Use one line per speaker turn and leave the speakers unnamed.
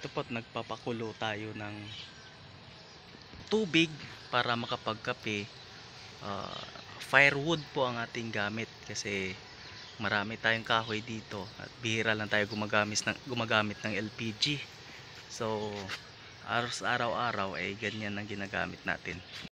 ito po't nagpapakulo tayo ng tubig para makapagkape. Firewood po ang ating gamit kasi marami tayong kahoy dito at bihira lang tayo gumagamit ng LPG. So araw-araw ay ganyan ang ginagamit natin.